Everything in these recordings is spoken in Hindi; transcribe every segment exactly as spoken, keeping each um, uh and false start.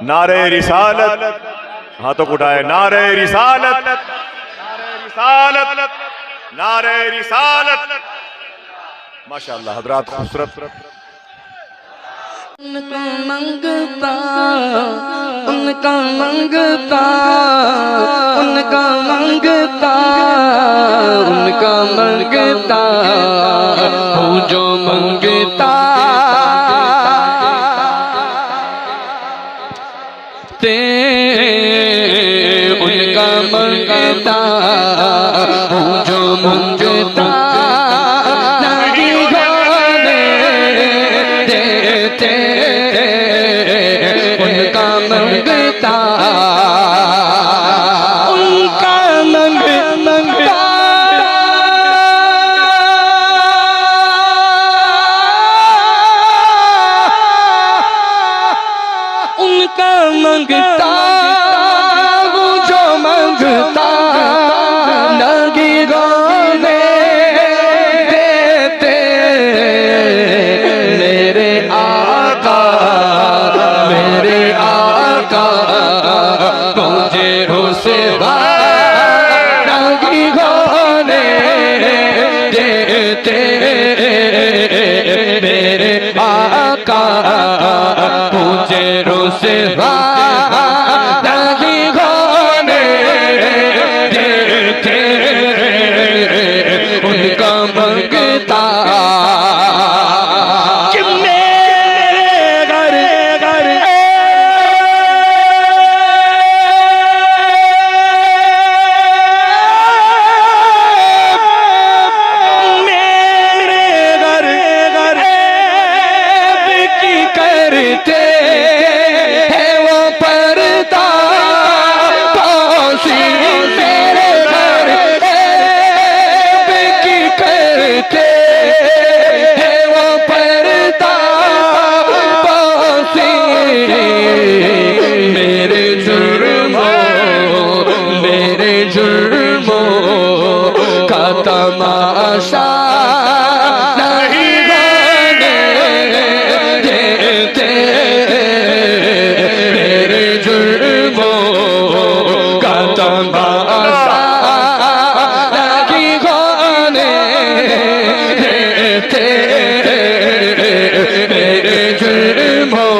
नारे रिसालत, हाथों को उठाए, नारे रिसालत, नारे रिसालत, नारे रिसालत। माशाअल्लाह हज़रात खूबसूरत। उनका मंगता उनका मंगता उनका मंगता उनका मंगता हूँ जो मंगता ते उनका मंगता हूँ जो मंगता उनका मंगता उनका मंग मंगता उनका मंगता वो जो मंगता लगी गाने देते मेरे आका मेरे आका मुझे हुसे लगी गाने देते मेरे आका मुझे हुसे लगी गाने देते उनका मंगता कि मेरे घर घर मेरे घर घर की करते हैं वो पर्दा पासी मेरे घर की करते हैं वो पर्दा पासी मेरे जुर्मों मेरे जुर्मों का तमाशा नहीं होने देते मेरे जुर्मों का तमाशा नहीं होने देते मेरे जुर्मों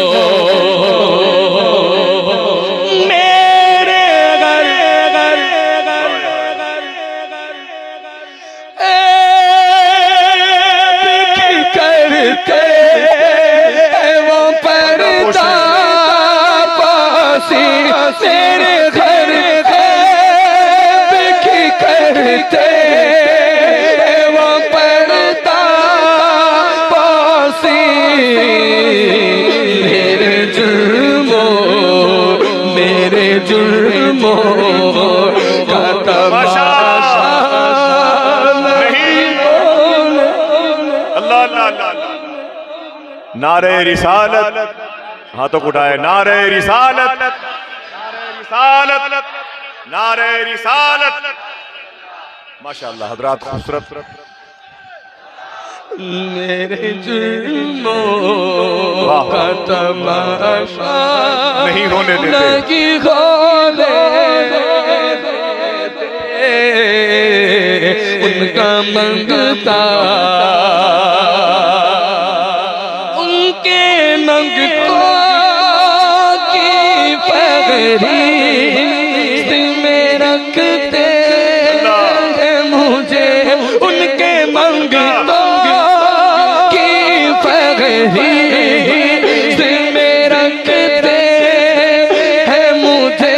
मेरे घर घर घर करते वो पर्दा पासी मेरे घर की करते वो पर्दा पासी मेरे जुर्मों मेरे जुर्मों का तमाशा नहीं होने अल्लाह अल्लाह अल्लाह। नारे रिसालत, हाथों को उठाए, नारे रिसालत, नारे रिसालत, नारे रिसालत। माशाअल्लाह हज़रात खूबसूरत। मेरे जुर्मों का तमाशा नहीं होने देते लगी होने उनका मंगता उनके मंगतों की पगड़ी में रखते हैं मुझे उनके मंगतों की पगड़ी में रखते हैं मुझे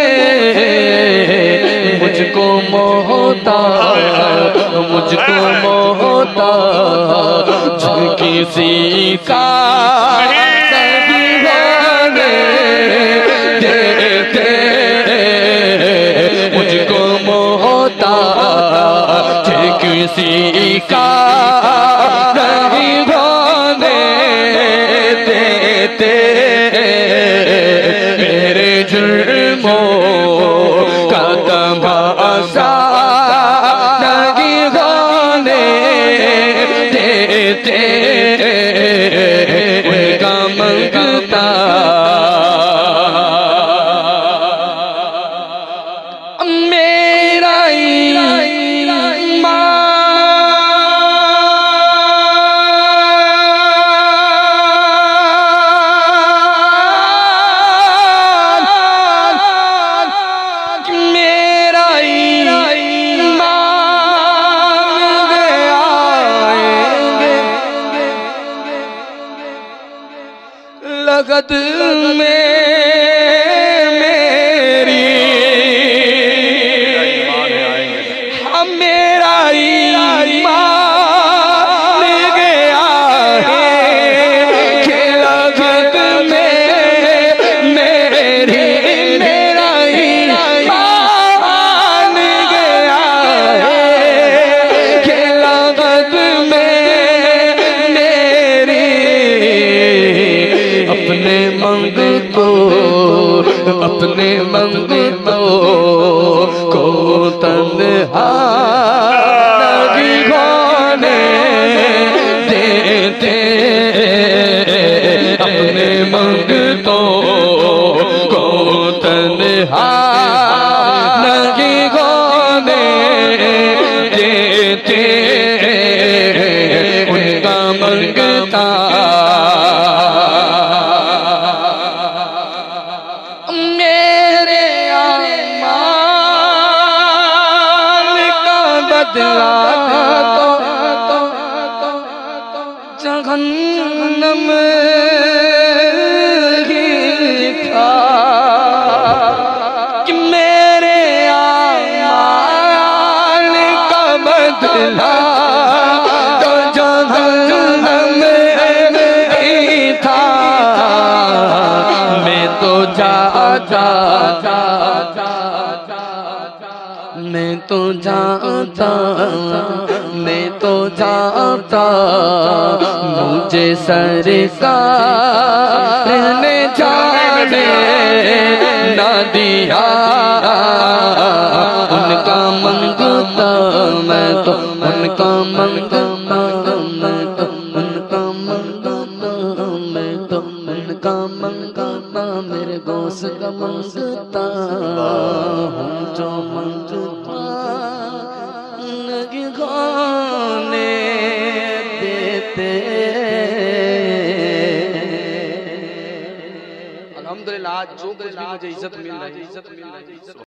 मुझको मोहता मुझको मोहता किसी का नहीं होने देते मुझको मोहता किसी का नहीं होने देते मेरे जुर्मों का तमाशा नहीं होने देते उनका मंगता लगत में मेरी हम मेरा ईमान गया है कि लगत में मेरी मेरा ईमान गया है कि लगत में मेरी अपने मंगतो अपने मंगतो को तन्हा नहीं होने देते अपने मंगतो को तन्हा नहीं होने देते उनका मंगता बदला तो जहन्नम ही था कि मेरे आमाल का बदला तो जहन्नम ही था। मैं तो जाता मैं तो जाता मैं तो जाता मुझे सरकार ने जाने ना दिया उनका मंगता मैं तो उनका मंगता मैं तो उनका मंगता मैं तो उनका मंगता मेरे गोश का मंगता हूँ जो मंगता नहीं खाने देते। अल्हम्दुलिल्लाह जो कुछ भी मुझे इज्जत मिल रही है इज्जत मिल रही है।